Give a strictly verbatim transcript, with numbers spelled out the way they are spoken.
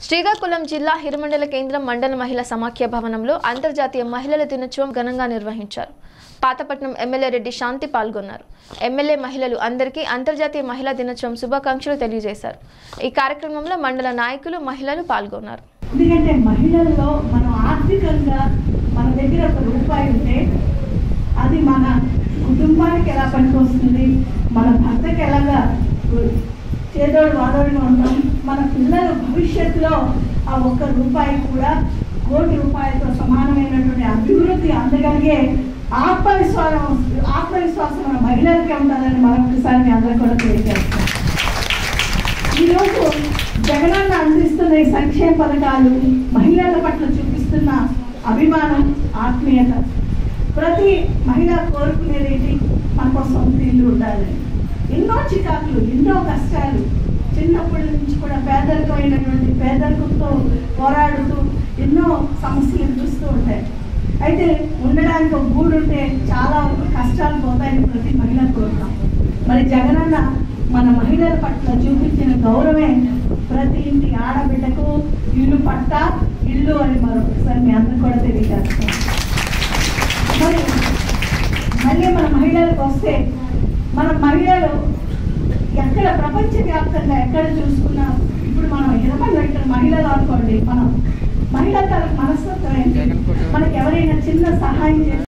శ్రీకాకుళం జిల్లా హిరమండల కేంద్రం మండల మహిళా సమాఖ్య భవనంలో అంతర్జాతీయ మహిళల దినోత్సవం ఘనంగా నిర్వహించారు. పాతపట్నం ఎమ్మెల్యే రెడ్డి శాంతి పాల్గొన్నారు. ఎమ్మెల్యే మహిళలు అందరికీ అంతర్జాతీయ మహిళా దినోత్సవం శుభాకాంక్షలు తెలియజేశారు. ఈ కార్యక్రమంలో మండల నాయకులు మహిళలు పాల్గొన్నారు. ఎందుకంటే మహిళల్లో మనం ఆర్థికంగా మన దగ్గర ఒక రూపాయి ఉంటే అది మన కుటుంబానికి ఎలా పనికొస్తుంది, మన భర్తకి ఎలాగా చేదోడు వాదోడుగా ఉంటాం, మన పిల్లల భవిష్యత్తులో ఆ ఒక్క రూపాయి కూడా కోటి రూపాయలతో సమానమైనటువంటి అభివృద్ధి అందగలిగే ఆత్మవిశ్వాసం ఆత్మవిశ్వాసం మన మహిళలకే ఉండాలని మరొకసారి మీ అందరూ కూడా తెలియజేస్తాం. ఈరోజు జగనన్న అందిస్తున్న ఈ సంక్షేమ పథకాలు మహిళల పట్ల చూపిస్తున్న అభిమానం, ఆత్మీయత, ప్రతి మహిళ కోరుకునేది మనకు సొంత ఇల్లు ఉండాలి. ఎన్నో చికాకులు, ఎన్నో కష్టాలు, చిన్నప్పటి నుంచి కూడా పేదరికమైనటువంటి పేదరికంతో పోరాడుతూ ఎన్నో సమస్యలు ఎదురుస్తూ ఉంటాయి. అయితే ఉండడానికి ఒక గూడు ఉంటే చాలా కష్టాలు పోతాయని ప్రతి మహిళ కోరుతాం. మరి జగనన్న మన మహిళల పట్ల చూపించిన గౌరవమే ప్రతి ఇంటి ఆడబిడ్డకు ఇల్లు పట్ట ఇల్లు అని మరొకసారి మీ అందరూ కూడా తెలియజేస్తాం. మరి మళ్ళీ మన మహిళలకు వస్తే, మన మహిళలు ఎక్కడ ప్రపంచవ్యాప్తంగా ఎక్కడ చూసుకున్నా ఇప్పుడు మనం ఇరవై గంటల మహిళలు అనుకోండి, మనం మహిళా తన మనస్తత్వం ఏంటి, మనకి ఎవరైనా చిన్న సహాయం చేసి